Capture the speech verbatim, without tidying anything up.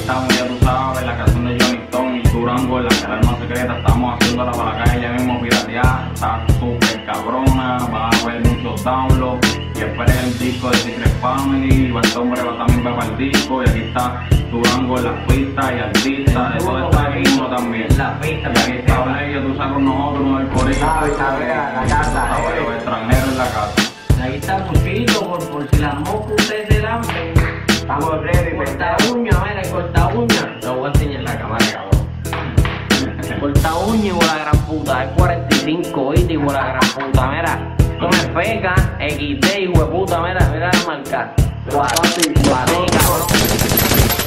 estamos, ya tú sabes, en la canción de Johnny Stone y Durango, en la que la arma secreta, estamos haciéndola para la calle, ya mismo piratear, está súper cabrona, va a haber muchos downloads, y esperen el disco de Secret Family, y este hombre va también va para el disco, y aquí está Durango en las pistas y artistas, eso está aquí uno también. La pista, y aquí está Blay, tú sabes con nosotros, uno del corillo, la casa, los extranjeros en la casa. Ahí está Muchito, por, por si las moscas ustedes se dan. Estamos ready, Corta uña, mira, el corta uña. Lo voy a enseñar en la cámara, cabrón. Corta uña y por la gran puta. Es cuarenta y cinco, ¿viste? Y por la gran puta, mira. Esto me feca, equis de, hijo de puta, mira, mira la marca. Guatón, cabrón.